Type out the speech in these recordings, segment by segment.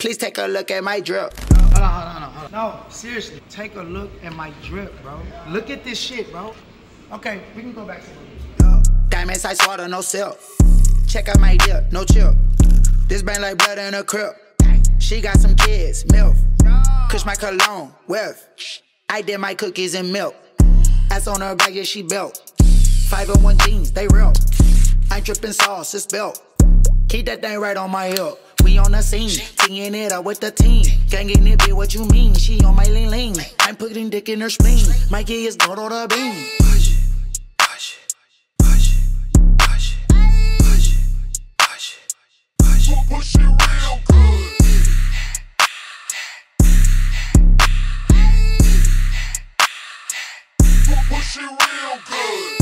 Please take a look at my drip. Hold on. No, seriously, take a look at my drip, bro. Look at this shit, bro. Okay, we can go back to it. Diamonds, ice water, no silk. Check out my dip, no chip. This bang like blood in a crib. She got some kids, milk. Kush my cologne, whiff. I did my cookies and milk. Ass on her back, yeah, she built. 501 jeans, they real. I drippin' sauce, it's built. Keep that thing right on my hip. We on the scene, teeing it up with the team. Gangin' it, be what you mean. She on my lean. I'm putting dick in her spleen. Mikey is good on the beam. Push it real good. Push it real good.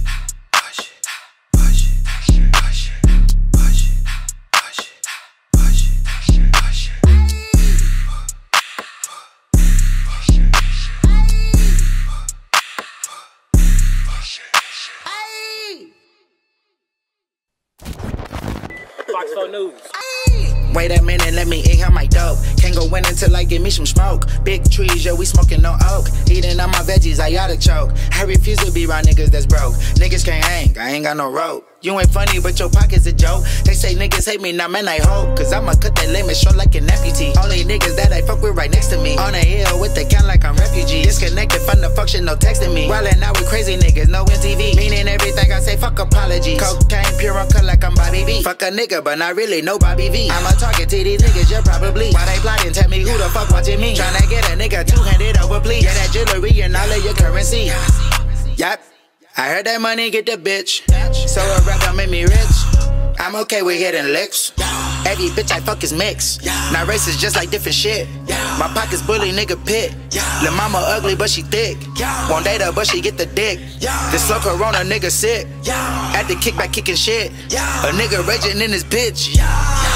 Fox 4 News. Wait a minute, let me inhale my dope. Can't go in until I give me some smoke. Big trees, yeah, we smoking no oak. Eating all my veggies, I gotta choke. I refuse to be around niggas that's broke. Niggas can't hang, I ain't got no rope. You ain't funny, but your pocket's a joke. They say niggas hate me, now man I hope. Cause I'ma cut that limit short like an amputee. Only niggas that I fuck with right next to me. On a hill with the count like I'm refugee. Disconnected from the function, no texting me. Wildin' out with crazy niggas, no MTV. Meaning everything I say, fuck apologies. Cocaine, pure uncle like I'm Bobby V. Fuck a nigga, but not really, no Bobby V. I'm a target to these niggas, you're probably. Why they plotting, tell me who the fuck watching me. Tryna get a nigga two-handed over, please. Yeah, that jewelry and all of your currency. Yup. I heard that money get the bitch. So a rap don't make me rich. I'm okay with hitting licks. Every bitch I fuck is mixed. Now race is just like different shit. My pockets bully, nigga pit. Lil' mama ugly, but she thick. Won't date her, but she get the dick. This slow corona nigga sick. At the kickback kicking shit. A nigga raging in his bitch.